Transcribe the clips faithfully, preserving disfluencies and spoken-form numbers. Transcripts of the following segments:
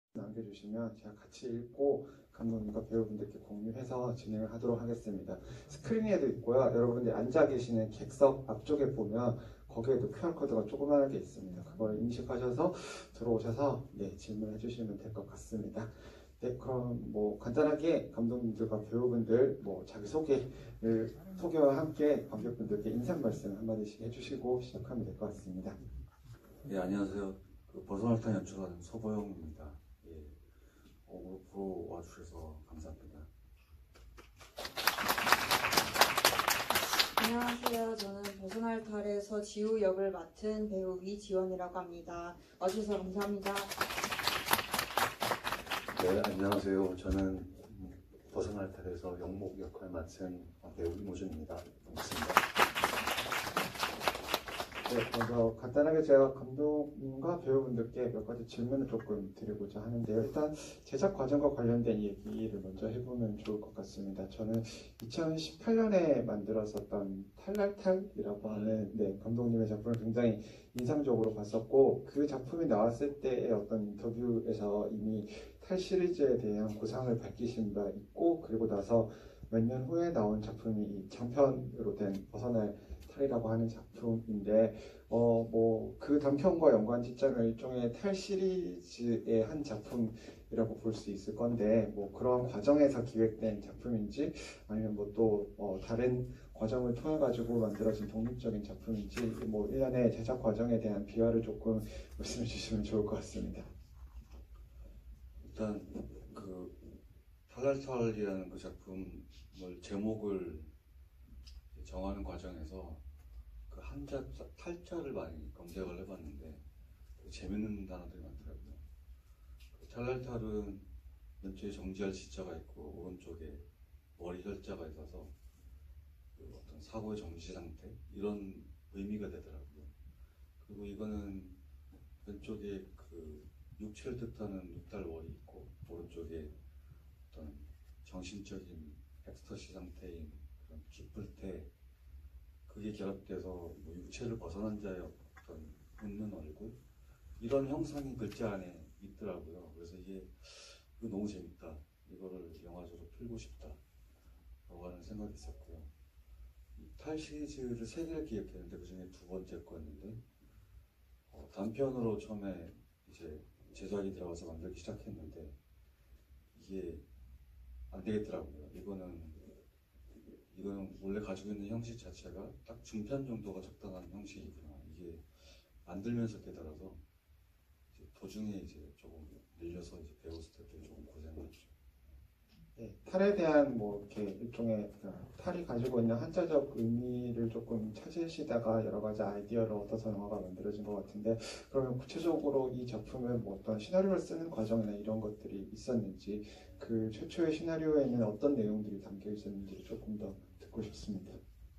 남겨주시면 제가 같이 읽고 감독님과 배우분들께 공유해서 진행을 하도록 하겠습니다. 스크린에도 있고요. 여러분들이 앉아 계시는 객석 앞쪽에 보면 거기에도 큐알코드가 조그맣게 있습니다. 그걸 인식하셔서 들어오셔서 네, 질문해 주시면 될 것 같습니다. 네, 그럼 뭐 간단하게 감독님들과 배우분들 뭐 자기소개를 소개와 함께 관객분들께 인사 말씀 한마디씩 해주시고 시작하면 될 것 같습니다. 네, 안녕하세요. 그 버선알탄 연출하는 서보영입니다. 예, 오늘 보러 와주셔서 감사합니다. 안녕하세요. 저는 버선알탈에서 지우 역을 맡은 배우 위지원이라고 합니다. 와주셔서 감사합니다. 네, 안녕하세요. 저는 버선알탈에서 영목 역할 맡은 배우 이모준입니다. 반갑습니다. 네, 먼저 간단하게 제가 감독님과 배우분들께 몇 가지 질문을 조금 드리고자 하는데요. 일단 제작 과정과 관련된 얘기를 먼저 해보면 좋을 것 같습니다. 저는 이천십팔 년에 만들었었던 탈랄탈이라고 하는 네, 감독님의 작품을 굉장히 인상적으로 봤었고, 그 작품이 나왔을 때의 어떤 인터뷰에서 이미 탈 시리즈에 대한 고상을 밝히신 바 있고, 그리고 나서 몇 년 후에 나온 작품이 장편으로 된 벗어날 탈이라고 하는 작품인데, 어, 뭐, 그 단편과 연관 짓자면 일종의 탈 시리즈의 한 작품이라고 볼 수 있을 건데, 뭐, 그런 과정에서 기획된 작품인지, 아니면 뭐 또, 어, 다른 과정을 통해가지고 만들어진 독립적인 작품인지, 뭐, 일련의 제작 과정에 대한 비화를 조금 말씀해 주시면 좋을 것 같습니다. 일단 그 탈랄탈이라는 그 작품을 제목을 정하는 과정에서 그 한자 탈자를 많이 검색을 해봤는데 재밌는 단어들이 많더라고요. 그 탈랄탈은 왼쪽에 정지할 지자가 있고 오른쪽에 머리 혈자가 있어서 그 어떤 사고의 정지 상태 이런 의미가 되더라고요. 그리고 이거는 왼쪽에 그 육체를 뜻하는 육달월이 있고 오른쪽에 어떤 정신적인 엑스터시 상태인 그런 기쁠 때 그게 결합돼서 뭐 육체를 벗어난 자의 어떤 웃는 얼굴 이런 형상이 글자 안에 있더라고요. 그래서 이게 이거 너무 재밌다. 이거를 영화적으로 풀고 싶다. 라고 하는 생각이 있었고요. 이 탈 시리즈를 세 개를 기획했는데 그 중에 두 번째 거였는데 어, 단편으로 처음에 이제 제작이 들어가서 만들기 시작했는데 이게 안 되겠더라고요. 이거는 이거는 원래 가지고 있는 형식 자체가 딱 중편 정도가 적당한 형식이구나. 이게 만들면서 깨달아서 이제 도중에 이제 조금 늘려서 이제 배우 스태프들이 조금 고생을 했죠. 네, 탈에 대한 뭐 이렇게 일종의 탈이 가지고 있는 한자적 의미를 조금 찾으시다가 여러 가지 아이디어를 얻어서 영화가 만들어진 것 같은데, 그러면 구체적으로 이 작품은 뭐 어떤 시나리오를 쓰는 과정이나 이런 것들이 있었는지, 그 최초의 시나리오에는 어떤 내용들이 담겨 있었는지 조금 더 듣고 싶습니다.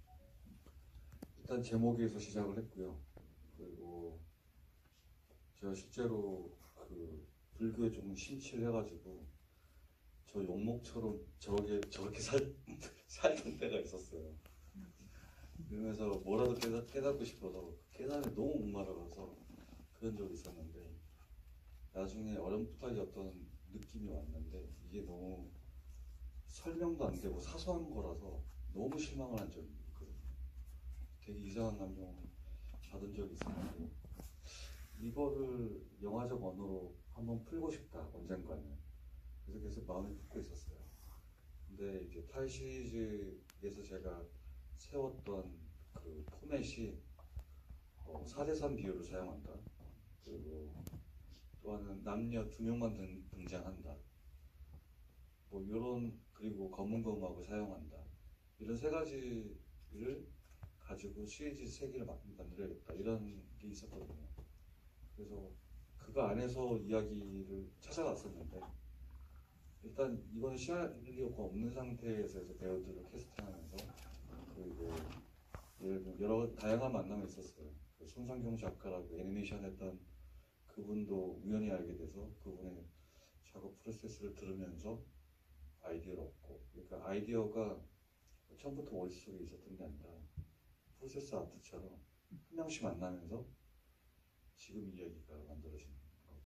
일단 제목에서 시작을 했고요. 그리고 제가 실제로 그 불교에 조금 심취를 해가지고 저 용목처럼 저렇게 저렇게 살, 살던 때가 있었어요. 그러면서 뭐라도 깨닫, 깨닫고 싶어서 깨달음에 너무 목마르어서 그런 적이 있었는데 나중에 어렴풋하게 어떤 느낌이 왔는데 이게 너무 설명도 안 되고 사소한 거라서 너무 실망을 한 적이 있거든요. 되게 이상한 감정을 받은 적이 있었는데 이거를 영화적 언어로 한번 풀고 싶다 언젠가는. 그래서 계속 마음에 품고 있었어요. 근데 이제 탈 시리즈에서 제가 세웠던 그 포맷이 어, 사 대 삼 비율을 사용한다. 그리고 또 하나는 남녀 두 명만 등, 등장한다. 뭐 이런, 그리고 검은거 음악을 사용한다. 이런 세 가지를 가지고 시리즈 세 개를 만들어야겠다. 이런 게 있었거든요. 그래서 그거 안에서 이야기를 찾아갔었는데 일단 이거는 시나리오가 없는 상태에서 이제 배우들을 캐스팅하면서 그리고 여러 다양한 만남이 있었어요. 그 손상경 작가라고 애니메이션 했던 그분도 우연히 알게 돼서 그분의 작업 프로세스를 들으면서 아이디어를 얻고, 그러니까 아이디어가 처음부터 머릿속에 있었던 게 아니라 프로세스 아트처럼 한 명씩 만나면서 지금 이야기가 만들어진